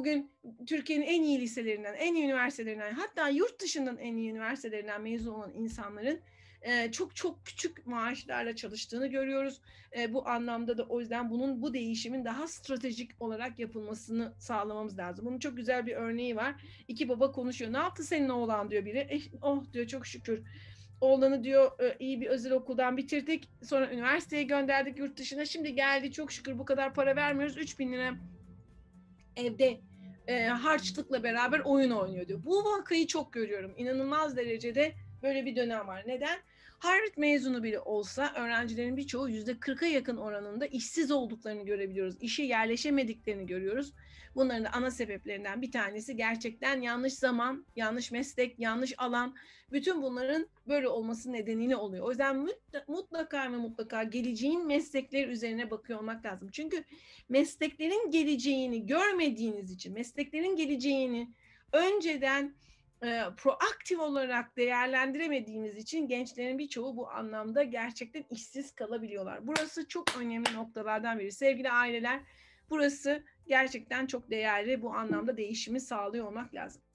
bugün Türkiye'nin en iyi liselerinden, en iyi üniversitelerinden, hatta yurt dışının en iyi üniversitelerinden mezun olan insanların çok çok küçük maaşlarla çalıştığını görüyoruz. Bu anlamda da o yüzden bu değişimin daha stratejik olarak yapılmasını sağlamamız lazım. Bunun çok güzel bir örneği var. İki baba konuşuyor. Ne yaptı senin oğlan diyor biri. Oh diyor, çok şükür. Oğlanı diyor iyi bir özel okuldan bitirdik. Sonra üniversiteye gönderdik yurt dışına. Şimdi geldi, çok şükür bu kadar para vermiyoruz. 3.000 lira evde harçlıkla beraber oyun oynuyor diyor. Bu vakayı çok görüyorum. İnanılmaz derecede böyle bir dönem var. Neden? Harvard mezunu bile olsa öğrencilerin birçoğu %40'a yakın oranında işsiz olduklarını görebiliyoruz. İşe yerleşemediklerini görüyoruz. Bunların da ana sebeplerinden bir tanesi gerçekten yanlış zaman, yanlış meslek, yanlış alan. Bütün bunların böyle olması nedeniyle oluyor. O yüzden mutlaka ve mutlaka geleceğin meslekleri üzerine bakıyor olmak lazım. Çünkü mesleklerin geleceğini görmediğiniz için, mesleklerin geleceğini önceden proaktif olarak değerlendiremediğiniz için gençlerin birçoğu bu anlamda gerçekten işsiz kalabiliyorlar. Burası çok önemli noktalardan biri. Sevgili aileler, burası gerçekten çok değerli. Bu anlamda değişimi sağlıyor olmak lazım.